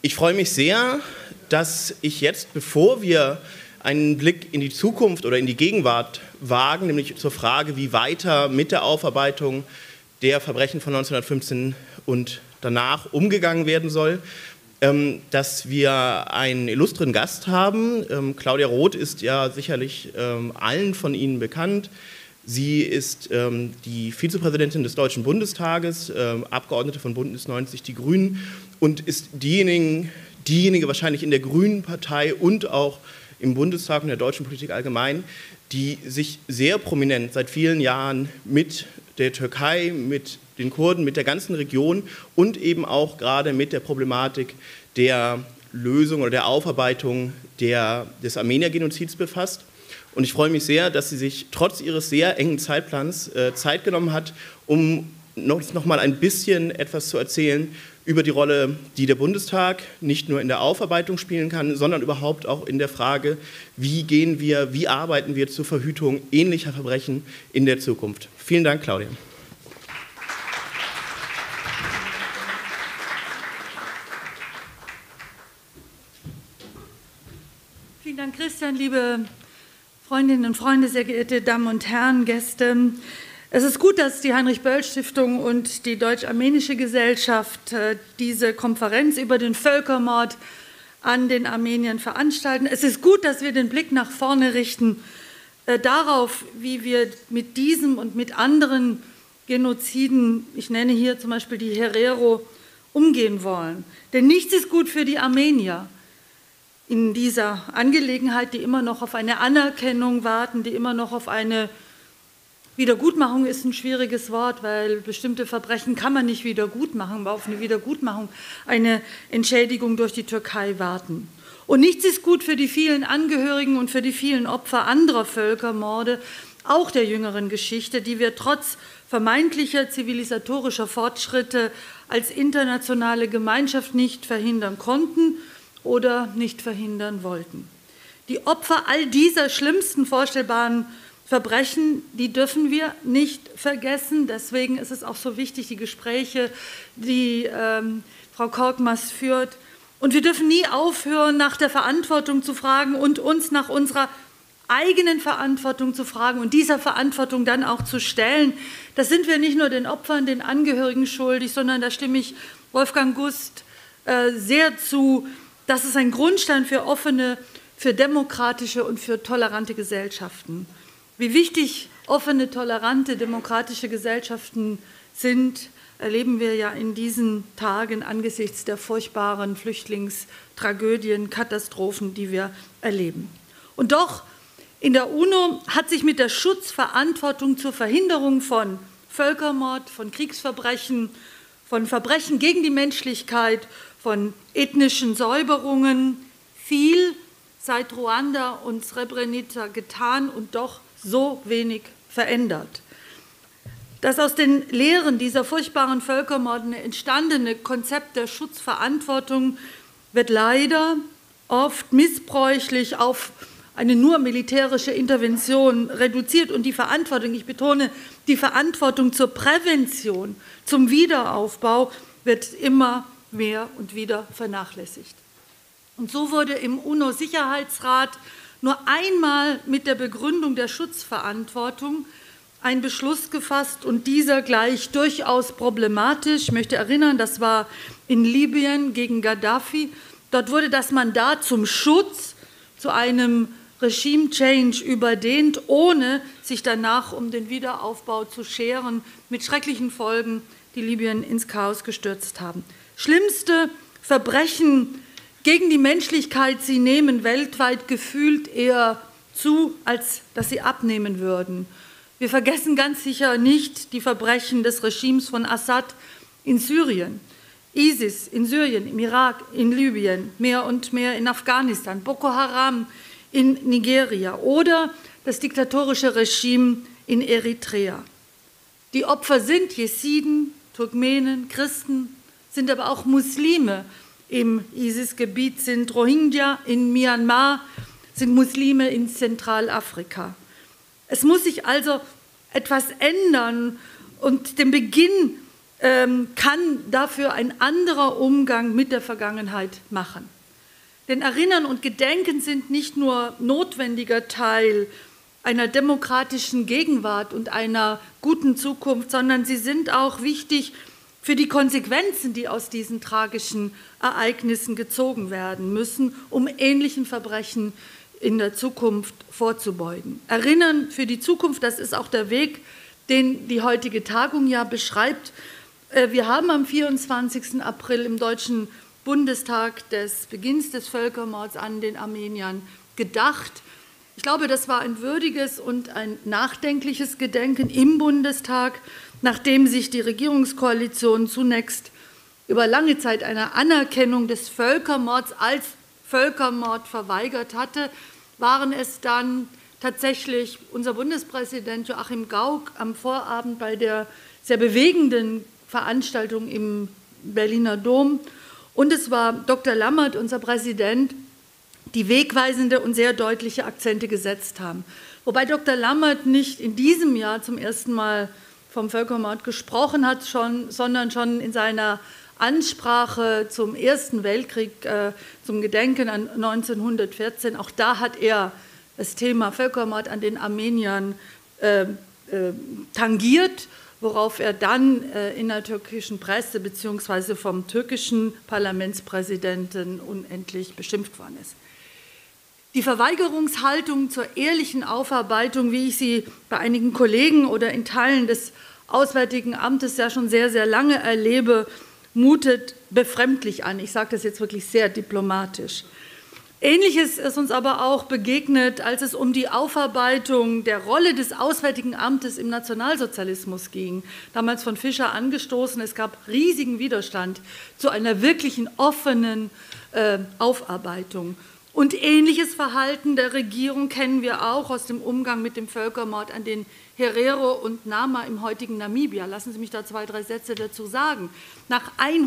Ich freue mich sehr, dass ich jetzt, bevor wir einen Blick in die Zukunft oder in die Gegenwart wagen, nämlich zur Frage, wie weiter mit der Aufarbeitung der Verbrechen von 1915 und danach umgegangen werden soll, dass wir einen illustren Gast haben. Claudia Roth ist ja sicherlich allen von Ihnen bekannt. Sie ist die Vizepräsidentin des Deutschen Bundestages, Abgeordnete von Bündnis 90 Die Grünen und ist diejenige wahrscheinlich in der Grünen Partei und auch im Bundestag und der deutschen Politik allgemein, die sich sehr prominent seit vielen Jahren mit der Türkei, mit den Kurden, mit der ganzen Region und eben auch gerade mit der Problematik der Lösung oder der Aufarbeitung des Armenier-Genozids befasst. Und ich freue mich sehr, dass sie sich trotz ihres sehr engen Zeitplans Zeit genommen hat, um noch mal ein bisschen etwas zu erzählen über die Rolle, die der Bundestag nicht nur in der Aufarbeitung spielen kann, sondern überhaupt auch in der Frage, wie arbeiten wir zur Verhütung ähnlicher Verbrechen in der Zukunft. Vielen Dank, Claudia. Vielen Dank, Christian, liebe Freundinnen und Freunde, sehr geehrte Damen und Herren, Gäste. Es ist gut, dass die Heinrich-Böll-Stiftung und die Deutsch-Armenische Gesellschaft diese Konferenz über den Völkermord an den Armeniern veranstalten. Es ist gut, dass wir den Blick nach vorne richten, darauf, wie wir mit diesem und mit anderen Genoziden, ich nenne hier zum Beispiel die Herero, umgehen wollen. Denn nichts ist gut für die Armenier in dieser Angelegenheit, die immer noch auf eine Anerkennung warten, die immer noch auf eine Wiedergutmachung ist ein schwieriges Wort, weil bestimmte Verbrechen kann man nicht wiedergutmachen, aber auf eine Wiedergutmachung, eine Entschädigung durch die Türkei warten. Und nichts ist gut für die vielen Angehörigen und für die vielen Opfer anderer Völkermorde, auch der jüngeren Geschichte, die wir trotz vermeintlicher zivilisatorischer Fortschritte als internationale Gemeinschaft nicht verhindern konnten oder nicht verhindern wollten. Die Opfer all dieser schlimmsten vorstellbaren Verbrechen, die dürfen wir nicht vergessen. Deswegen ist es auch so wichtig, die Gespräche, die Frau Korkmaz führt. Und wir dürfen nie aufhören, nach der Verantwortung zu fragen und uns nach unserer eigenen Verantwortung zu fragen und dieser Verantwortung dann auch zu stellen. Das sind wir nicht nur den Opfern, den Angehörigen schuldig, sondern da stimme ich Wolfgang Gust sehr zu. Das ist ein Grundstein für offene, für demokratische und für tolerante Gesellschaften. Wie wichtig offene, tolerante, demokratische Gesellschaften sind, erleben wir ja in diesen Tagen angesichts der furchtbaren Flüchtlingstragödien, Katastrophen, die wir erleben. Und doch, in der UNO hat sich mit der Schutzverantwortung zur Verhinderung von Völkermord, von Kriegsverbrechen, von Verbrechen gegen die Menschlichkeit, von ethnischen Säuberungen viel seit Ruanda und Srebrenica getan und doch so wenig verändert. Das aus den Lehren dieser furchtbaren Völkermorde entstandene Konzept der Schutzverantwortung wird leider oft missbräuchlich auf eine nur militärische Intervention reduziert und die Verantwortung, ich betone, die Verantwortung zur Prävention, zum Wiederaufbau wird immer mehr und wieder vernachlässigt. Und so wurde im UNO-Sicherheitsrat nur einmal mit der Begründung der Schutzverantwortung ein Beschluss gefasst und dieser gleich durchaus problematisch. Ich möchte erinnern, das war in Libyen gegen Gaddafi. Dort wurde das Mandat zum Schutz zu einem Regime-Change überdehnt, ohne sich danach um den Wiederaufbau zu scheren, mit schrecklichen Folgen, die Libyen ins Chaos gestürzt haben. Schlimmste Verbrechen gegen die Menschlichkeit, sie nehmen weltweit gefühlt eher zu, als dass sie abnehmen würden. Wir vergessen ganz sicher nicht die Verbrechen des Regimes von Assad in Syrien, ISIS in Syrien, im Irak, in Libyen, mehr und mehr in Afghanistan, Boko Haram in Nigeria oder das diktatorische Regime in Eritrea. Die Opfer sind Jesiden, Turkmenen, Christen, sind aber auch Muslime. Im ISIS-Gebiet sind Rohingya, in Myanmar sind Muslime in Zentralafrika. Es muss sich also etwas ändern und den Beginn kann dafür ein anderer Umgang mit der Vergangenheit machen. Denn Erinnern und Gedenken sind nicht nur notwendiger Teil einer demokratischen Gegenwart und einer guten Zukunft, sondern sie sind auch wichtig für die Konsequenzen, die aus diesen tragischen Ereignissen gezogen werden müssen, um ähnlichen Verbrechen in der Zukunft vorzubeugen. Erinnern für die Zukunft, das ist auch der Weg, den die heutige Tagung ja beschreibt. Wir haben am 24. April im Deutschen Bundestag des Beginns des Völkermords an den Armeniern gedacht. Ich glaube, das war ein würdiges und ein nachdenkliches Gedenken im Bundestag, nachdem sich die Regierungskoalition zunächst über lange Zeit einer Anerkennung des Völkermords als Völkermord verweigert hatte, waren es dann tatsächlich unser Bundespräsident Joachim Gauck am Vorabend bei der sehr bewegenden Veranstaltung im Berliner Dom und es war Dr. Lammert, unser Präsident, die wegweisende und sehr deutliche Akzente gesetzt haben. Wobei Dr. Lammert nicht in diesem Jahr zum ersten Mal vom Völkermord gesprochen hat, sondern schon in seiner Ansprache zum Ersten Weltkrieg, zum Gedenken an 1914, auch da hat er das Thema Völkermord an den Armeniern tangiert, worauf er dann in der türkischen Presse bzw. vom türkischen Parlamentspräsidenten unendlich beschimpft worden ist. Die Verweigerungshaltung zur ehrlichen Aufarbeitung, wie ich sie bei einigen Kollegen oder in Teilen des Auswärtigen Amtes ja schon sehr, sehr lange erlebe, mutet befremdlich an. Ich sage das jetzt wirklich sehr diplomatisch. Ähnliches ist uns aber auch begegnet, als es um die Aufarbeitung der Rolle des Auswärtigen Amtes im Nationalsozialismus ging. Damals von Fischer angestoßen, es gab riesigen Widerstand zu einer wirklichen offenen Aufarbeitung. Und ähnliches Verhalten der Regierung kennen wir auch aus dem Umgang mit dem Völkermord an den Herero und Nama im heutigen Namibia. Lassen Sie mich da 2, 3 Sätze dazu sagen. Nach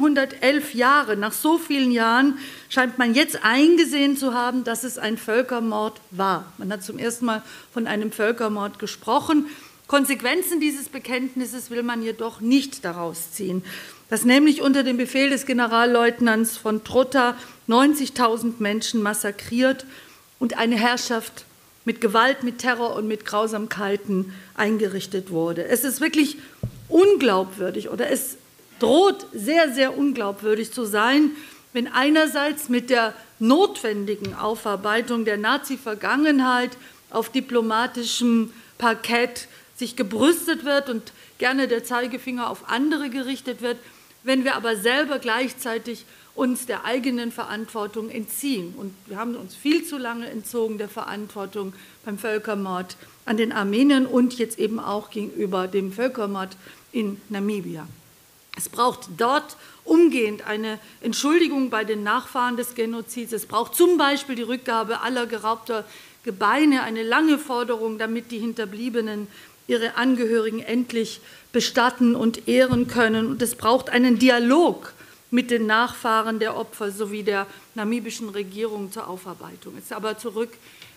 111 Jahren, nach so vielen Jahren, scheint man jetzt eingesehen zu haben, dass es ein Völkermord war. Man hat zum ersten Mal von einem Völkermord gesprochen. Konsequenzen dieses Bekenntnisses will man jedoch nicht daraus ziehen, dass nämlich unter dem Befehl des Generalleutnants von Trutta 90.000 Menschen massakriert und eine Herrschaft mit Gewalt, mit Terror und mit Grausamkeiten eingerichtet wurde. Es ist wirklich unglaubwürdig oder es droht sehr, sehr unglaubwürdig zu sein, wenn einerseits mit der notwendigen Aufarbeitung der Nazi-Vergangenheit auf diplomatischem Parkett sich gebrüstet wird und gerne der Zeigefinger auf andere gerichtet wird, wenn wir aber selber gleichzeitig uns der eigenen Verantwortung entziehen. Und wir haben uns viel zu lange entzogen der Verantwortung beim Völkermord an den Armeniern und jetzt eben auch gegenüber dem Völkermord in Namibia. Es braucht dort umgehend eine Entschuldigung bei den Nachfahren des Genozids. Es braucht zum Beispiel die Rückgabe aller geraubter Gebeine, eine lange Forderung, damit die Hinterbliebenen ihre Angehörigen endlich bestatten und ehren können. Und es braucht einen Dialog mit den Nachfahren der Opfer sowie der namibischen Regierung zur Aufarbeitung. Jetzt aber zurück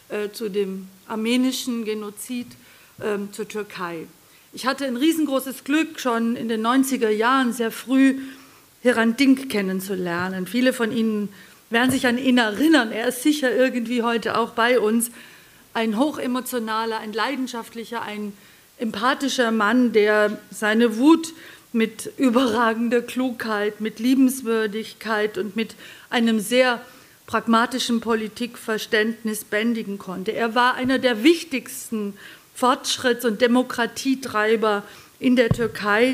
zu dem armenischen Genozid, zur Türkei. Ich hatte ein riesengroßes Glück, schon in den 90er Jahren sehr früh Hrant Dink kennenzulernen. Viele von Ihnen werden sich an ihn erinnern. Er ist sicher irgendwie heute auch bei uns. Ein hochemotionaler, ein leidenschaftlicher, ein empathischer Mann, der seine Wut mit überragender Klugheit, mit Liebenswürdigkeit und mit einem sehr pragmatischen Politikverständnis bändigen konnte. Er war einer der wichtigsten Fortschritts- und Demokratietreiber in der Türkei.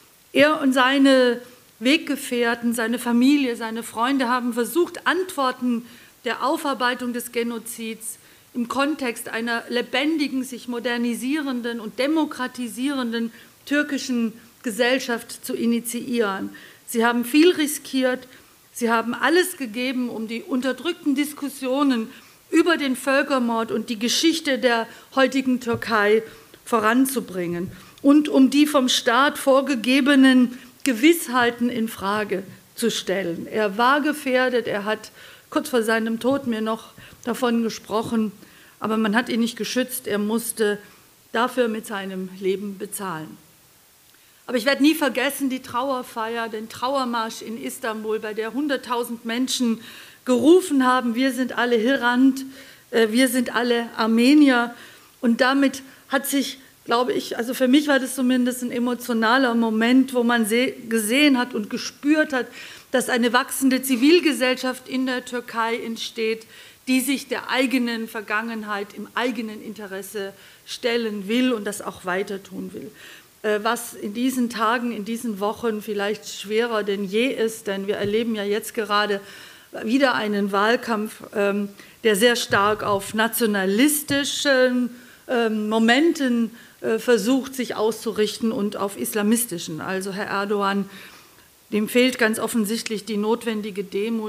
Er und seine Weggefährten, seine Familie, seine Freunde haben versucht, Antworten der Aufarbeitung des Genozids im Kontext einer lebendigen, sich modernisierenden und demokratisierenden türkischen Gesellschaft zu initiieren. Sie haben viel riskiert, sie haben alles gegeben, um die unterdrückten Diskussionen über den Völkermord und die Geschichte der heutigen Türkei voranzubringen und um die vom Staat vorgegebenen Gewissheiten in Frage zu stellen. Er war gefährdet, er hat kurz vor seinem Tod mir noch davon gesprochen, aber man hat ihn nicht geschützt, er musste dafür mit seinem Leben bezahlen. Aber ich werde nie vergessen die Trauerfeier, den Trauermarsch in Istanbul, bei der 100.000 Menschen gerufen haben, wir sind alle Hrant, wir sind alle Armenier. Und damit hat sich, glaube ich, also für mich war das zumindest ein emotionaler Moment, wo man gesehen hat und gespürt hat, dass eine wachsende Zivilgesellschaft in der Türkei entsteht, die sich der eigenen Vergangenheit im eigenen Interesse stellen will und das auch weiter tun will. Was in diesen Tagen, in diesen Wochen vielleicht schwerer denn je ist, denn wir erleben ja jetzt gerade wieder einen Wahlkampf, der sehr stark auf nationalistischen Momenten versucht, sich auszurichten und auf islamistischen. Also Herr Erdogan, dem fehlt ganz offensichtlich die notwendige Demut,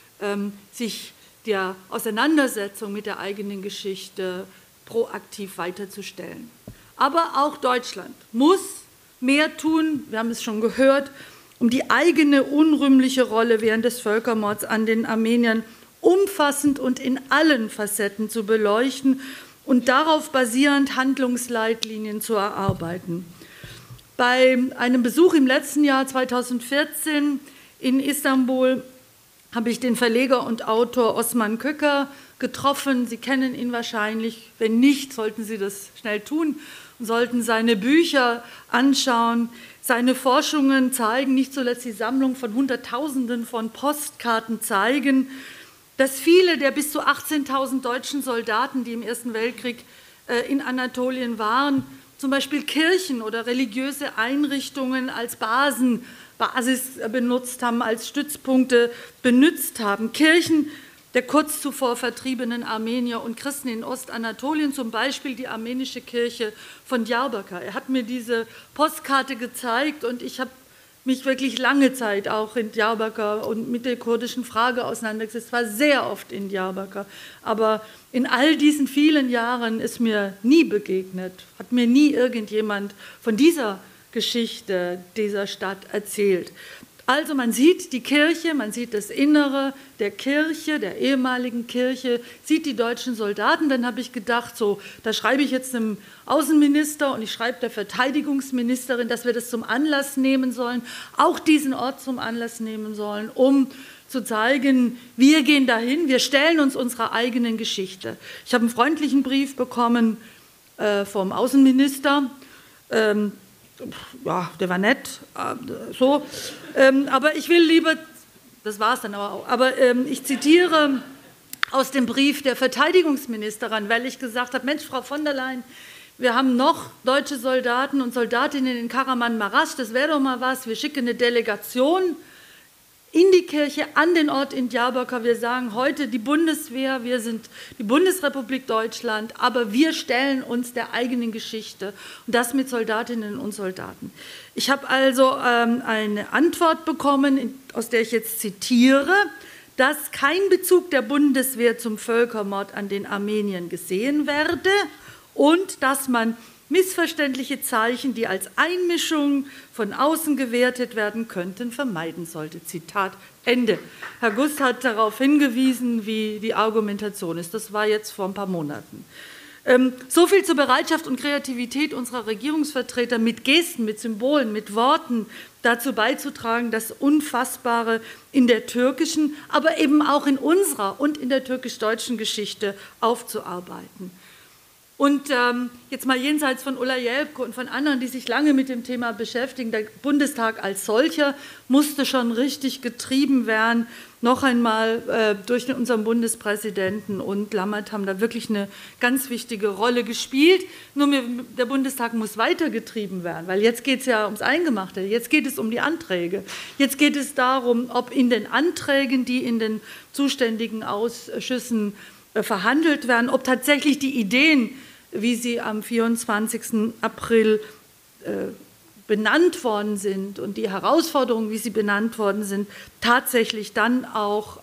sich der Auseinandersetzung mit der eigenen Geschichte proaktiv weiterzustellen. Aber auch Deutschland muss mehr tun, wir haben es schon gehört, um die eigene unrühmliche Rolle während des Völkermords an den Armeniern umfassend und in allen Facetten zu beleuchten und darauf basierend Handlungsleitlinien zu erarbeiten. Bei einem Besuch im letzten Jahr 2014 in Istanbul habe ich den Verleger und Autor Osman Köker getroffen. Sie kennen ihn wahrscheinlich. Wenn nicht, sollten Sie das schnell tun und sollten seine Bücher anschauen. Seine Forschungen zeigen, nicht zuletzt die Sammlung von Hunderttausenden von Postkarten zeigen, dass viele der bis zu 18.000 deutschen Soldaten, die im Ersten Weltkrieg in Anatolien waren, zum Beispiel Kirchen oder religiöse Einrichtungen als Basis benutzt haben, als Stützpunkte benutzt haben. Kirchen der kurz zuvor vertriebenen Armenier und Christen in Ostanatolien, zum Beispiel die armenische Kirche von Diyarbakır. Er hat mir diese Postkarte gezeigt und ich habe mich wirklich lange Zeit auch in Diyarbakır und mit der kurdischen Frage auseinandergesetzt. Ich war sehr oft in Diyarbakır, aber in all diesen vielen Jahren ist mir nie begegnet, hat mir nie irgendjemand von dieser Geschichte dieser Stadt erzählt. Also man sieht die Kirche, man sieht das Innere der Kirche, der ehemaligen Kirche, sieht die deutschen Soldaten. Dann habe ich gedacht, so, da schreibe ich jetzt dem Außenminister und ich schreibe der Verteidigungsministerin, dass wir das zum Anlass nehmen sollen, auch diesen Ort zum Anlass nehmen sollen, um zu zeigen, wir gehen dahin, wir stellen uns unserer eigenen Geschichte. Ich habe einen freundlichen Brief bekommen vom Außenminister, ja, der war nett, so, aber ich will lieber, das war es dann aber auch, aber ich zitiere aus dem Brief der Verteidigungsministerin, weil ich gesagt habe, Mensch, Frau von der Leyen, wir haben noch deutsche Soldaten und Soldatinnen in Kahramanmaraş, das wäre doch mal was, wir schicken eine Delegation in die Kirche, an den Ort in Diyarbakır. Wir sagen heute die Bundeswehr, wir sind die Bundesrepublik Deutschland, aber wir stellen uns der eigenen Geschichte und das mit Soldatinnen und Soldaten. Ich habe also eine Antwort bekommen, aus der ich jetzt zitiere, dass kein Bezug der Bundeswehr zum Völkermord an den Armeniern gesehen werde und dass man missverständliche Zeichen, die als Einmischung von außen gewertet werden könnten, vermeiden sollte. Zitat Ende. Herr Gust hat darauf hingewiesen, wie die Argumentation ist. Das war jetzt vor ein paar Monaten. So viel zur Bereitschaft und Kreativität unserer Regierungsvertreter, mit Gesten, mit Symbolen, mit Worten dazu beizutragen, das Unfassbare in der türkischen, aber eben auch in unserer und in der türkisch-deutschen Geschichte aufzuarbeiten. Und jetzt mal jenseits von Ulla Jelpke und von anderen, die sich lange mit dem Thema beschäftigen, der Bundestag als solcher musste schon richtig getrieben werden. Noch einmal durch unseren Bundespräsidenten und Lammert haben da wirklich eine ganz wichtige Rolle gespielt. Nur der Bundestag muss weitergetrieben werden, weil jetzt geht es ja ums Eingemachte, jetzt geht es um die Anträge. Jetzt geht es darum, ob in den Anträgen, die in den zuständigen Ausschüssen verhandelt werden, ob tatsächlich die Ideen, wie sie am 24. April benannt worden sind und die Herausforderungen, wie sie benannt worden sind, tatsächlich dann auch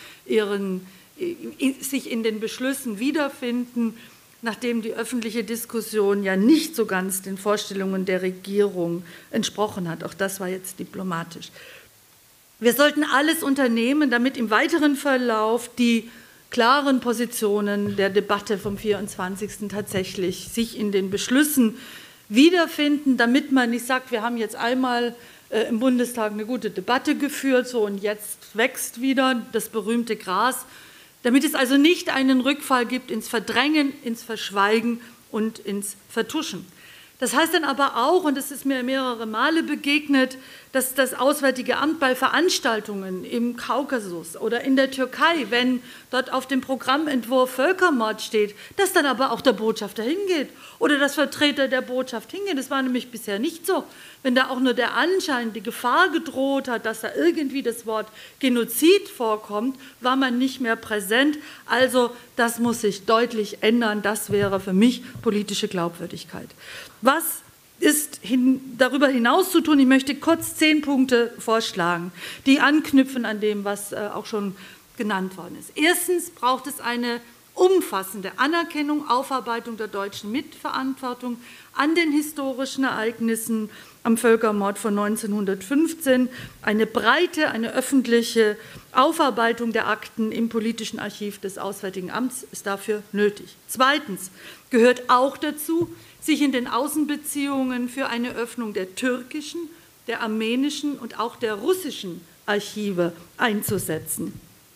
sich in den Beschlüssen wiederfinden, nachdem die öffentliche Diskussion ja nicht so ganz den Vorstellungen der Regierung entsprochen hat. Auch das war jetzt diplomatisch. Wir sollten alles unternehmen, damit im weiteren Verlauf die klaren Positionen der Debatte vom 24. tatsächlich sich in den Beschlüssen wiederfinden, damit man nicht sagt, wir haben jetzt einmal im Bundestag eine gute Debatte geführt, so und jetzt wächst wieder das berühmte Gras, damit es also nicht einen Rückfall gibt ins Verdrängen, ins Verschweigen und ins Vertuschen. Das heißt dann aber auch, und das ist mir mehrere Male begegnet, dass das Auswärtige Amt bei Veranstaltungen im Kaukasus oder in der Türkei, wenn dort auf dem Programmentwurf Völkermord steht, dass dann aber auch der Botschafter hingeht oder das Vertreter der Botschaft hingeht. Das war nämlich bisher nicht so. Wenn da auch nur der Anschein, die Gefahr gedroht hat, dass da irgendwie das Wort Genozid vorkommt, war man nicht mehr präsent. Also das muss sich deutlich ändern. Das wäre für mich politische Glaubwürdigkeit. Was ist darüber hinaus zu tun? Ich möchte kurz 10 Punkte vorschlagen, die anknüpfen an dem, was auch schon genannt worden ist. Erstens braucht es eine umfassende Anerkennung, Aufarbeitung der deutschen Mitverantwortung an den historischen Ereignissen am Völkermord von 1915. Eine breite, eine öffentliche Aufarbeitung der Akten im politischen Archiv des Auswärtigen Amts ist dafür nötig. Zweitens gehört auch dazu, sich in den Außenbeziehungen für eine Öffnung der türkischen, der armenischen und auch der russischen Archive einzusetzen.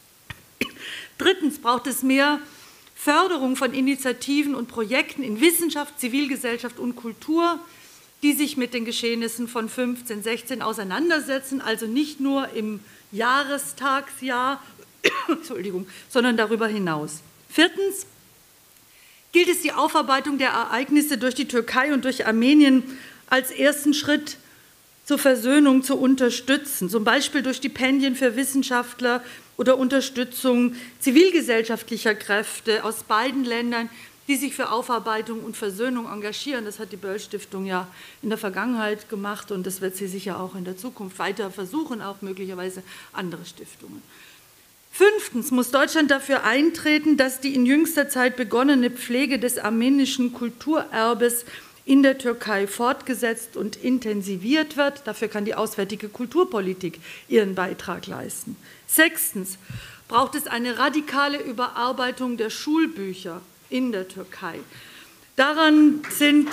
Drittens braucht es mehr Förderung von Initiativen und Projekten in Wissenschaft, Zivilgesellschaft und Kultur, die sich mit den Geschehnissen von 15, 16 auseinandersetzen, also nicht nur im Jahrestagsjahr, sondern darüber hinaus. Viertens gilt es, die Aufarbeitung der Ereignisse durch die Türkei und durch Armenien als ersten Schritt zur Versöhnung zu unterstützen, zum Beispiel durch Stipendien für Wissenschaftler oder Unterstützung zivilgesellschaftlicher Kräfte aus beiden Ländern, die sich für Aufarbeitung und Versöhnung engagieren. Das hat die Böll-Stiftung ja in der Vergangenheit gemacht und das wird sie sicher auch in der Zukunft weiter versuchen, auch möglicherweise andere Stiftungen. Fünftens muss Deutschland dafür eintreten, dass die in jüngster Zeit begonnene Pflege des armenischen Kulturerbes in der Türkei fortgesetzt und intensiviert wird. Dafür kann die auswärtige Kulturpolitik ihren Beitrag leisten. Sechstens braucht es eine radikale Überarbeitung der Schulbücher in der Türkei. Daran sind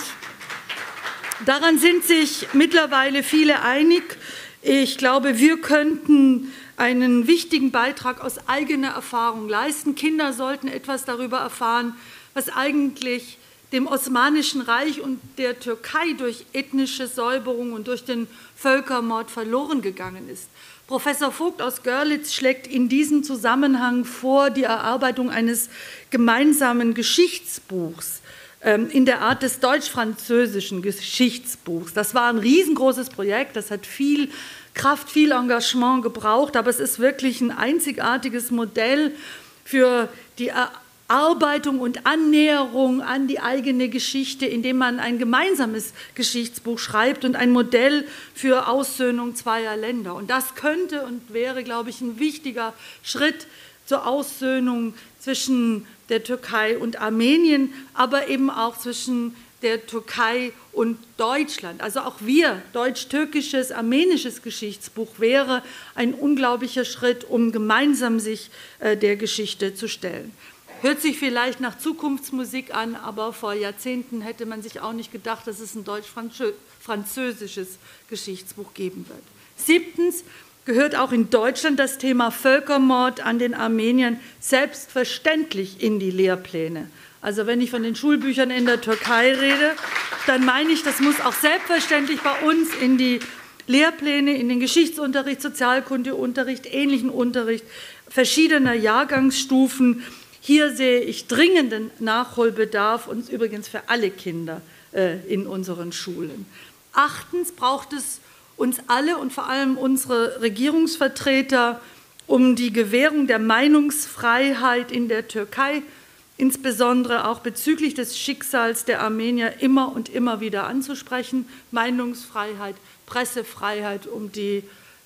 sich mittlerweile viele einig. Ich glaube, wir könnten einen wichtigen Beitrag aus eigener Erfahrung leisten. Kinder sollten etwas darüber erfahren, was eigentlich dem Osmanischen Reich und der Türkei durch ethnische Säuberung und durch den Völkermord verloren gegangen ist. Professor Vogt aus Görlitz schlägt in diesem Zusammenhang vor, die Erarbeitung eines gemeinsamen Geschichtsbuchs in der Art des deutsch-französischen Geschichtsbuchs. Das war ein riesengroßes Projekt, das hat viel Kraft, viel Engagement gebraucht, aber es ist wirklich ein einzigartiges Modell für die Erarbeitung und Annäherung an die eigene Geschichte, indem man ein gemeinsames Geschichtsbuch schreibt und ein Modell für Aussöhnung zweier Länder. Und das könnte und wäre, glaube ich, ein wichtiger Schritt zur Aussöhnung zwischen der Türkei und Armenien, aber eben auch zwischen der Türkei und Deutschland. Also auch wir, deutsch-türkisches, armenisches Geschichtsbuch wäre ein unglaublicher Schritt, um gemeinsam sich der Geschichte zu stellen. Hört sich vielleicht nach Zukunftsmusik an, aber vor Jahrzehnten hätte man sich auch nicht gedacht, dass es ein deutsch-französisches Geschichtsbuch geben wird. Siebtens gehört auch in Deutschland das Thema Völkermord an den Armeniern selbstverständlich in die Lehrpläne. Also wenn ich von den Schulbüchern in der Türkei rede, dann meine ich, das muss auch selbstverständlich bei uns in die Lehrpläne, in den Geschichtsunterricht, Sozialkundeunterricht, ähnlichen Unterricht verschiedener Jahrgangsstufen. Hier sehe ich dringenden Nachholbedarf und übrigens für alle Kinder in unseren Schulen. Achtens braucht es uns alle und vor allem unsere Regierungsvertreter, um die Gewährung der Meinungsfreiheit in der Türkei, insbesondere auch bezüglich des Schicksals der Armenier, immer und immer wieder anzusprechen. Meinungsfreiheit, Pressefreiheit, um die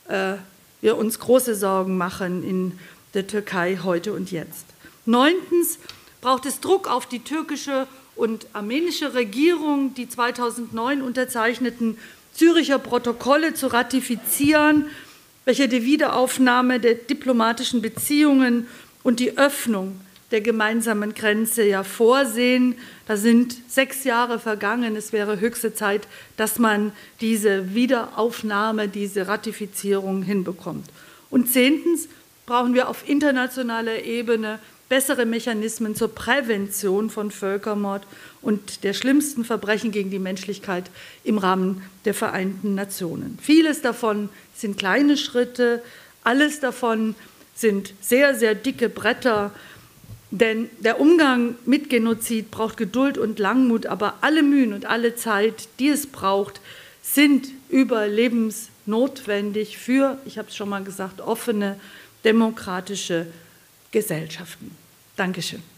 wir uns große Sorgen machen in der Türkei heute und jetzt. Neuntens braucht es Druck auf die türkische und armenische Regierung, die 2009 unterzeichneten Züricher Protokolle zu ratifizieren, welche die Wiederaufnahme der diplomatischen Beziehungen und die Öffnung der gemeinsamen Grenze ja vorsehen. Da sind 6 Jahre vergangen. Es wäre höchste Zeit, dass man diese Wiederaufnahme, diese Ratifizierung hinbekommt. Und 10. brauchen wir auf internationaler Ebene bessere Mechanismen zur Prävention von Völkermord und der schlimmsten Verbrechen gegen die Menschlichkeit im Rahmen der Vereinten Nationen. Vieles davon sind kleine Schritte, alles davon sind sehr, sehr dicke Bretter, denn der Umgang mit Genozid braucht Geduld und Langmut, aber alle Mühen und alle Zeit, die es braucht, sind überlebensnotwendig für, ich habe es schon mal gesagt, offene, demokratische Gesellschaften. Dankeschön.